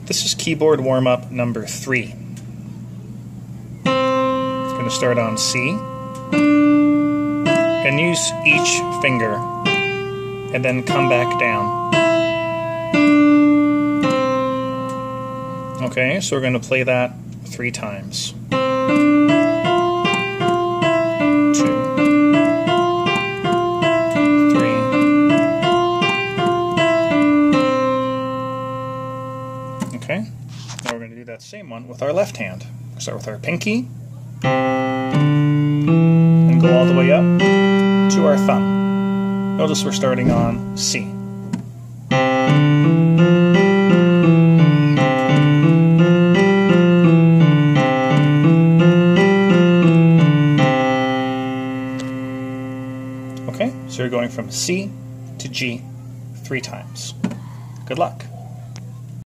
This is keyboard warm-up number 3. It's going to start on C and use each finger and then come back down. Okay, so we're going to play that 3 times. 2. Okay, now we're going to do that same one with our left hand. Start with our pinky and go all the way up to our thumb. Notice we're starting on C. Okay, so you're going from C to G 3 times. Good luck.